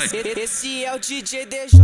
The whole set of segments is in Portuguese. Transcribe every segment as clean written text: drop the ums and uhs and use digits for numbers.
Esse é o DJ DJ.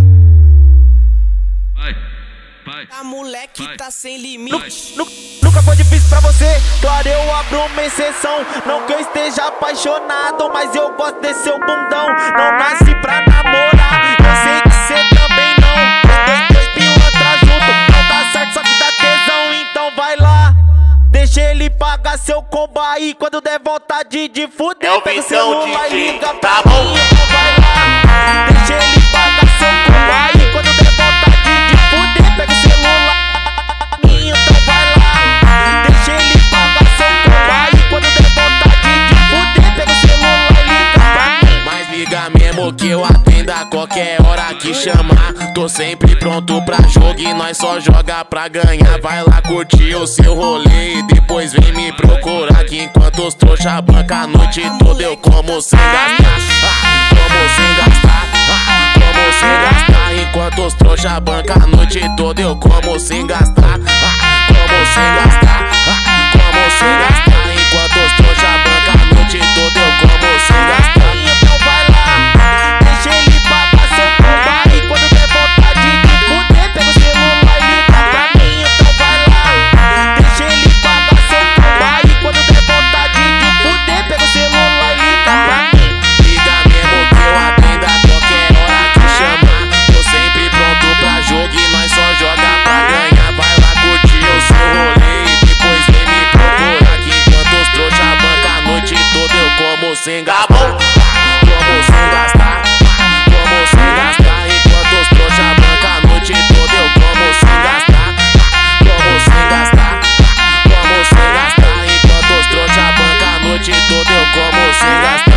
A moleque tá sem limite. Nunca foi difícil pra você, claro, eu abro uma exceção. Não que eu esteja apaixonado, mas eu gosto desse seu bundão. Não nasci pra namorar, eu sei que cê também não. Dois pilantra junto, não tá certo, só que dá tesão. Então vai lá, deixa ele pagar seu combo aí. Quando der vontade de fuder, é o pega o celular e liga pra tá bom. mim. Então vai lá, deixa ele pagar seu combo aí. Quando der vontade de fuder, pega o celular. Então vai lá, deixa ele pagar seu combo aí. Quando der vontade de fuder, pega o celular e liga pra mim. Mas liga mesmo que eu atendo a qualquer hora que chamar. Tô sempre pronto pra jogo e nós só joga pra ganhar. Vai lá curtir o seu rolê e depois vem me procurar. Que enquanto os trouxa banca a noite toda eu como sem gastar. Como sem gastar, como sem gastar. Enquanto os trouxa banca a noite toda eu como sem gastar. Como sem gastar, como sem gastar. Enquanto os trouxa banca a noite toda eu como sem gastar. Então vai lá, deixa ele pagar seu combo aí. Quando der vontade de fuder, pega o celular e liga pra mim. Então vai lá, deixa ele pagar seu combo aí. Quando der vontade de fuder, pega o celular e liga pra mim. Liga mesmo que eu atendo a qualquer hora que chamar. Tô sempre pronto pra jogo e nós só joga pra ganhar. Vai lá curtir o seu rolê e depois vem me procurar. Que enquanto os trouxa banca a noite toda eu como sem gastar. Como sem gastar, como sem gastar. Enquanto os trouxa banca a noite toda eu como sem gastar. Como sem gastar, como sem gastar. Enquanto os trouxa banca a noite toda eu como sem gastar.